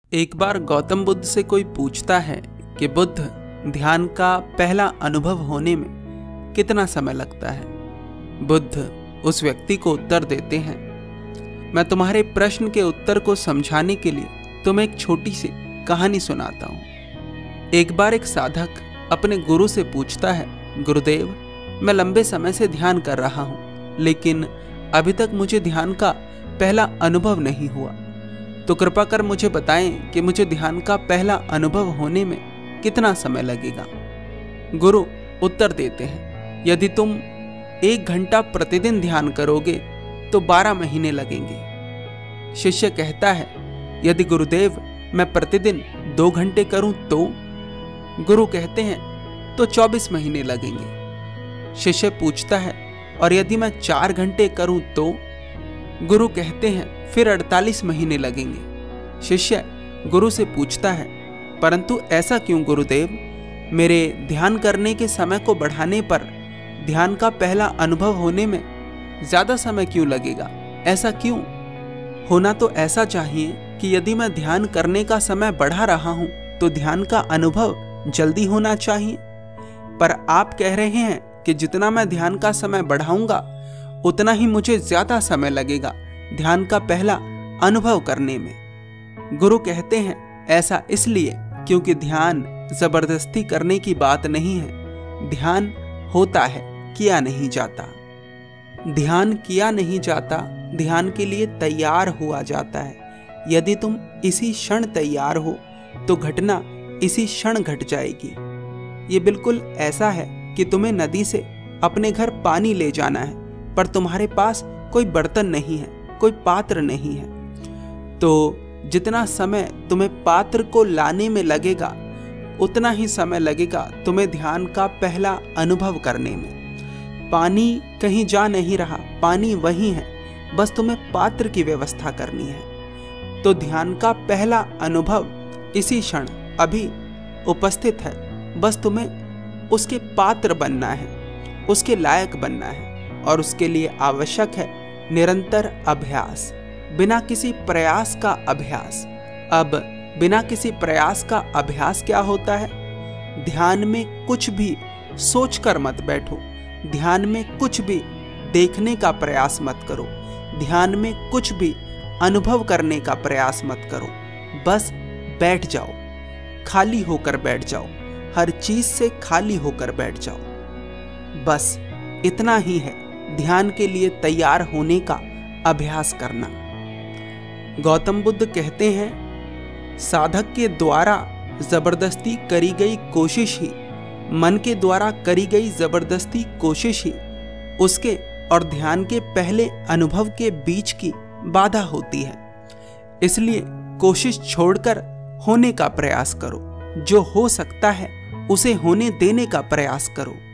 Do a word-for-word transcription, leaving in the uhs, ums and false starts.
एक बार गौतम बुद्ध से कोई पूछता है कि बुद्ध, ध्यान का पहला अनुभव होने में कितना समय लगता है। बुद्ध उस व्यक्ति को उत्तर देते हैं, मैं तुम्हारे प्रश्न के उत्तर को समझाने के लिए तुम्हें एक छोटी सी कहानी सुनाता हूँ। एक बार एक साधक अपने गुरु से पूछता है, गुरुदेव, मैं लंबे समय से ध्यान कर रहा हूँ, लेकिन अभी तक मुझे ध्यान का पहला अनुभव नहीं हुआ, तो कृपा कर मुझे बताएं कि मुझे ध्यान का पहला अनुभव होने में कितना समय लगेगा। गुरु उत्तर देते हैं, यदि तुम एक घंटा प्रतिदिन ध्यान करोगे तो बारह महीने लगेंगे। शिष्य कहता है, यदि गुरुदेव मैं प्रतिदिन दो घंटे करूं तो? गुरु कहते हैं, तो चौबीस महीने लगेंगे। शिष्य पूछता है, और यदि मैं चार घंटे करूं तो? गुरु कहते हैं, फिर अड़तालीस महीने लगेंगे। शिष्य गुरु से पूछता है, परंतु ऐसा क्यों गुरुदेव? मेरे ध्यान करने के समय को बढ़ाने पर ध्यान का पहला अनुभव होने में ज्यादा समय क्यों लगेगा? ऐसा क्यों? होना तो ऐसा चाहिए कि यदि मैं ध्यान करने का समय बढ़ा रहा हूं तो ध्यान का अनुभव जल्दी होना चाहिए। पर आप कह रहे हैं कि जितना मैं ध्यान का समय बढ़ाऊंगा उतना ही मुझे ज्यादा समय लगेगा ध्यान का पहला अनुभव करने में। गुरु कहते हैं, ऐसा इसलिए क्योंकि ध्यान जबरदस्ती करने की बात नहीं है। ध्यान होता है, किया नहीं जाता। ध्यान किया नहीं जाता, ध्यान के लिए तैयार हुआ जाता है। यदि तुम इसी क्षण तैयार हो तो घटना इसी क्षण घट जाएगी। ये बिल्कुल ऐसा है कि तुम्हें नदी से अपने घर पानी ले जाना है, पर तुम्हारे पास कोई बर्तन नहीं है, कोई पात्र नहीं है। तो जितना समय तुम्हें पात्र को लाने में लगेगा उतना ही समय लगेगा तुम्हें ध्यान का पहला अनुभव करने में। पानी कहीं जा नहीं रहा, पानी वहीं है, बस तुम्हें पात्र की व्यवस्था करनी है। तो ध्यान का पहला अनुभव इसी क्षण अभी उपस्थित है, बस तुम्हें उसके पात्र बनना है, उसके लायक बनना है, और उसके लिए आवश्यक है निरंतर अभ्यास, बिना किसी प्रयास का अभ्यास। अब बिना किसी प्रयास का अभ्यास क्या होता है? ध्यान में कुछ भी सोचकर मत बैठो, ध्यान में कुछ भी देखने का प्रयास मत करो, ध्यान में कुछ भी अनुभव करने का प्रयास मत करो। बस बैठ जाओ, खाली होकर बैठ जाओ, हर चीज से खाली होकर बैठ जाओ। बस इतना ही है ध्यान के लिए तैयार होने का अभ्यास करना। गौतम बुद्ध कहते हैं, साधक के द्वारा जबरदस्ती करी गई कोशिश ही, मन के द्वारा करी गई जबरदस्ती कोशिश ही उसके और ध्यान के पहले अनुभव के बीच की बाधा होती है। इसलिए कोशिश छोड़कर होने का प्रयास करो। जो हो सकता है उसे होने देने का प्रयास करो।